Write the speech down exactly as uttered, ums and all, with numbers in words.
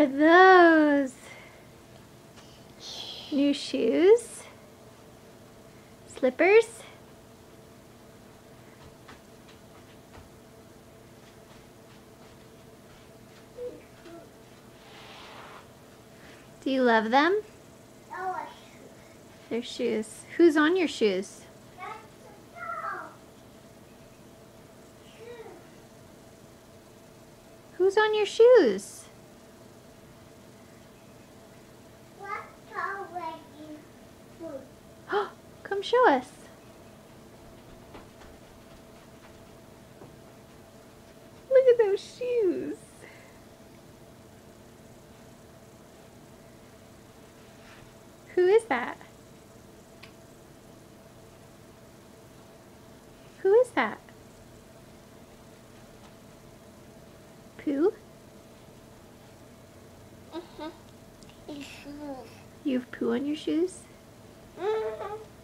are those? New shoes? Slippers? Do you love them? They're shoes. Who's on your shoes? Who's on your shoes? Oh, come show us. Look at those shoes. Who is that? Who is that? Pooh? Mm-hmm. You have Pooh on your shoes? Mm-hmm.